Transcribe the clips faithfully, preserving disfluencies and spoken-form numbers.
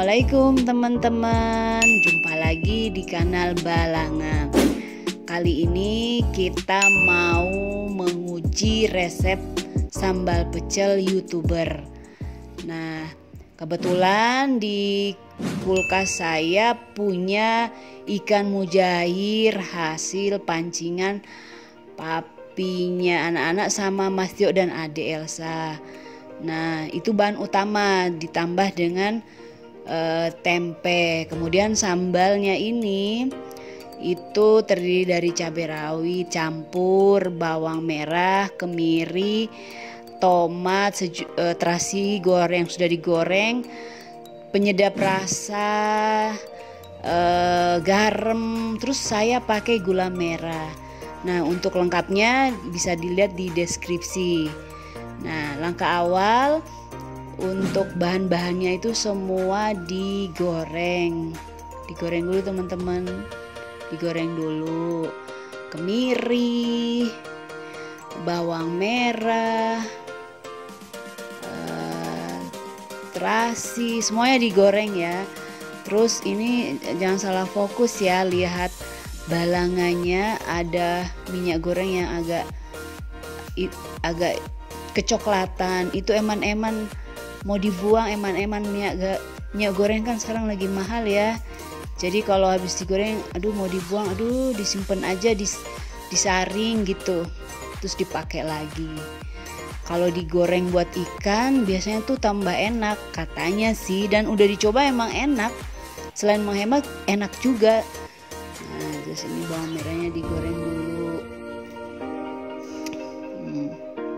Assalamualaikum teman-teman, jumpa lagi di kanal Balangan. Kali ini kita mau menguji resep sambal pecel YouTuber. Nah, kebetulan di kulkas saya punya ikan mujair hasil pancingan papinya anak-anak sama Mas Tio dan Ade Elsa. Nah, itu bahan utama ditambah dengan e, tempe. Kemudian sambalnya ini itu terdiri dari cabai rawit campur bawang merah, kemiri, tomat, seju, e, terasi goreng yang sudah digoreng, penyedap rasa, e, garam, terus saya pakai gula merah. Nah, untuk lengkapnya bisa dilihat di deskripsi. Nah, langkah awal untuk bahan-bahannya itu semua digoreng. Digoreng dulu teman-teman. Digoreng dulu. Kemiri, bawang merah, eh, terasi, semuanya digoreng ya. Terus ini jangan salah fokus ya, lihat balangannya ada minyak goreng yang agak agak kecoklatan, itu eman-eman mau dibuang. Eman-eman minyak, minyak goreng kan sekarang lagi mahal ya, jadi kalau habis digoreng aduh mau dibuang, aduh disimpan aja, dis, disaring gitu terus dipakai lagi. Kalau digoreng buat ikan biasanya tuh tambah enak katanya sih, dan udah dicoba emang enak, selain menghemat enak juga. Nah, terus ini bawang merahnya digoreng dulu. hmm.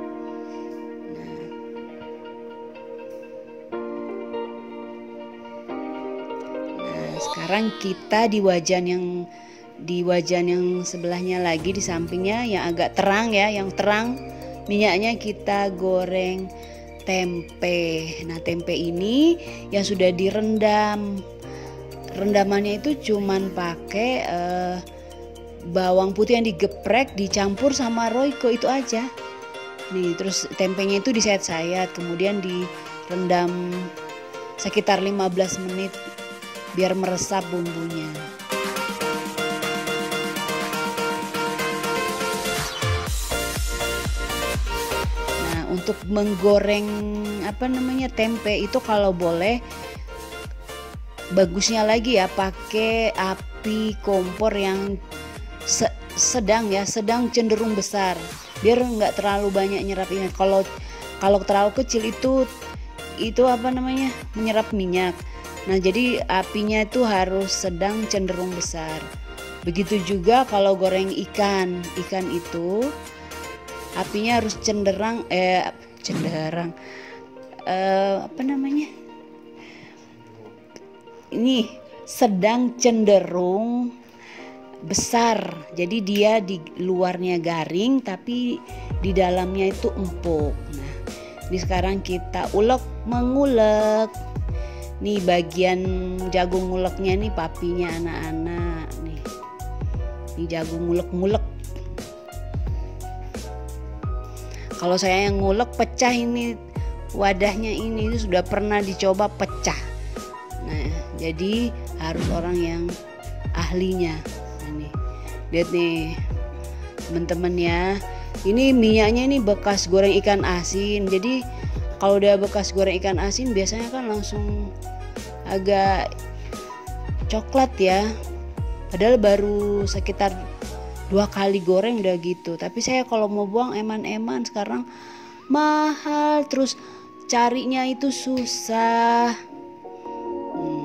Sekarang kita di wajan yang di wajan yang sebelahnya lagi, di sampingnya yang agak terang ya, yang terang minyaknya kita goreng tempe. Nah, tempe ini yang sudah direndam. Rendamannya itu cuman pakai eh, bawang putih yang digeprek dicampur sama Royco, itu aja. Nih, terus tempenya itu disayat-sayat, kemudian direndam sekitar lima belas menit biar meresap bumbunya. Nah, untuk menggoreng apa namanya tempe itu kalau boleh bagusnya lagi ya pakai api kompor yang se sedang ya, sedang cenderung besar, biar nggak terlalu banyak nyerap minyak. Kalau kalau terlalu kecil itu itu apa namanya menyerap minyak. Nah, jadi apinya itu harus sedang cenderung besar. Begitu juga kalau goreng ikan, ikan itu apinya harus cenderang eh cenderang eh, apa namanya? Ini sedang cenderung besar. Jadi dia di luarnya garing tapi di dalamnya itu empuk. Nah, ini sekarang kita ulek mengulek. Nih bagian jagung nguleknya nih papinya anak-anak nih. Nih jagung ngulek-ngulek. Kalau saya yang ngulek pecah ini wadahnya, ini itu sudah pernah dicoba pecah. Nah, jadi harus orang yang ahlinya. Nah, nih. Lihat nih teman-teman ya. Ini minyaknya ini bekas goreng ikan asin. Jadi kalau udah bekas goreng ikan asin biasanya kan langsung agak coklat ya. Padahal baru sekitar dua kali goreng udah gitu. Tapi saya kalau mau buang eman-eman sekarang mahal, terus carinya itu susah. Hmm.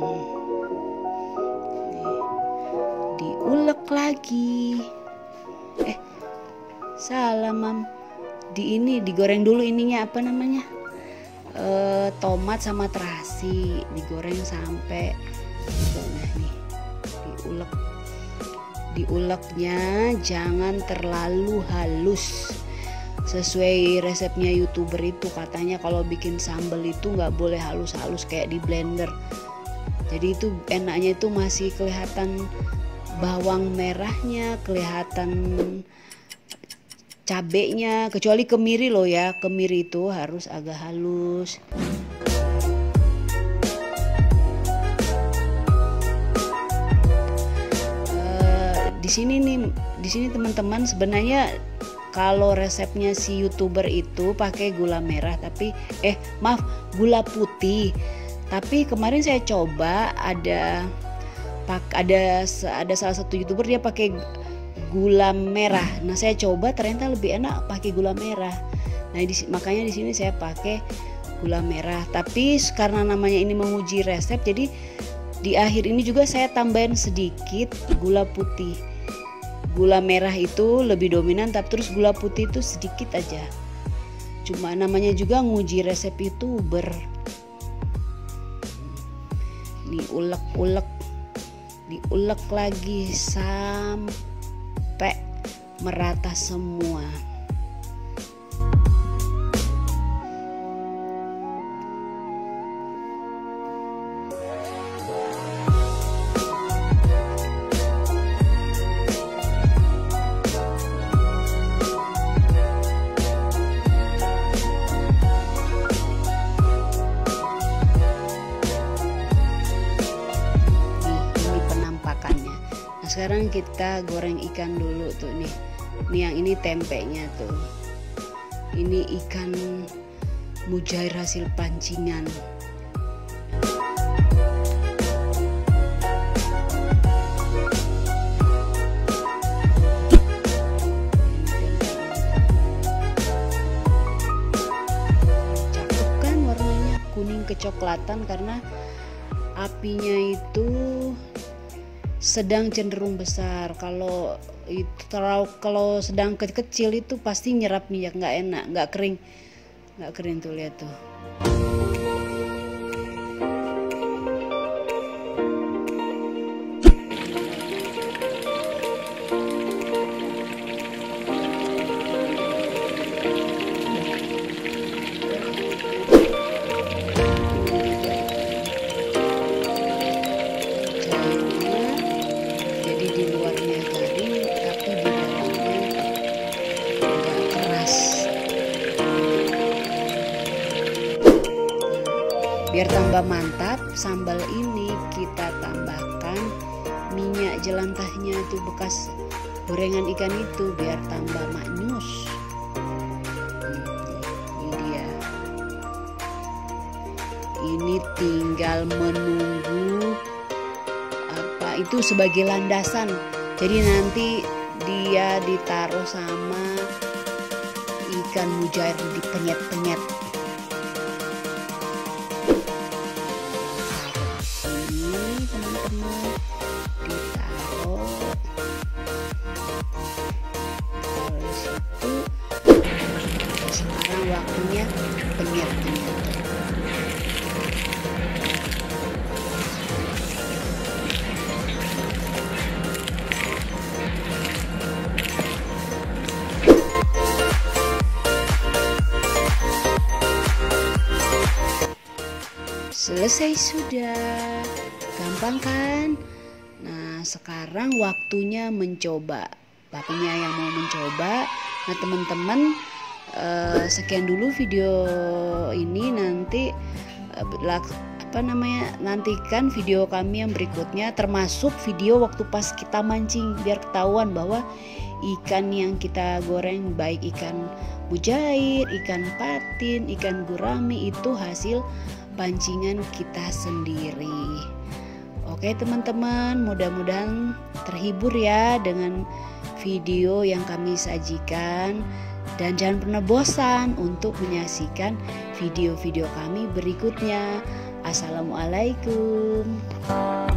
Nih, diulek lagi. Eh, salah mam. Di ini digoreng dulu ininya apa namanya? E, tomat sama terasi digoreng sampai nah nih diulek. Diuleknya jangan terlalu halus. Sesuai resepnya YouTuber itu katanya kalau bikin sambal itu nggak boleh halus-halus kayak di blender. Jadi itu enaknya itu masih kelihatan bawang merahnya, kelihatan cabenya, kecuali kemiri loh ya, kemiri itu harus agak halus. di sini nih, di sini teman-teman, sebenarnya kalau resepnya si YouTuber itu pakai gula merah, tapi eh maaf gula putih. Tapi kemarin saya coba ada pak ada ada salah satu YouTuber dia pakai gula merah. Nah saya coba ternyata lebih enak pakai gula merah. Nah di, makanya di sini saya pakai gula merah. Tapi karena namanya ini menguji resep, jadi di akhir ini juga saya tambahin sedikit gula putih. Gula merah itu lebih dominan, tapi terus gula putih itu sedikit aja. Cuma namanya juga nguji resep YouTuber. Nih ulek-ulek, diulek lagi sampai merata semua. Sekarang kita goreng ikan dulu tuh nih. Nih yang ini tempenya tuh. Ini ikan mujair hasil pancingan. Cakep kan warnanya, kuning kecoklatan karena apinya itu sedang cenderung besar. Kalau itu terlalu kalau sedang kecil itu pasti nyerap minyak, nggak enak, nggak kering, nggak kering tuh, lihat tuh. Biar tambah mantap, sambal ini kita tambahkan minyak jelantahnya itu bekas gorengan ikan itu biar tambah maknyus. Ini dia. Ini tinggal menunggu apa itu sebagai landasan. Jadi nanti dia ditaruh sama ikan mujair, dipenyet-penyet. Waktunya penyet-penyet. Selesai sudah, gampang kan? Nah sekarang waktunya mencoba. Bapaknya yang mau mencoba. Nah teman-teman, Uh, sekian dulu video ini. Nanti uh, apa namanya nantikan video kami yang berikutnya, termasuk video waktu pas kita mancing, biar ketahuan bahwa ikan yang kita goreng baik ikan mujair, ikan patin, ikan gurami itu hasil pancingan kita sendiri. Oke teman-teman, mudah-mudahan terhibur ya dengan video yang kami sajikan. Dan jangan pernah bosan untuk menyaksikan video-video kami berikutnya. Assalamualaikum.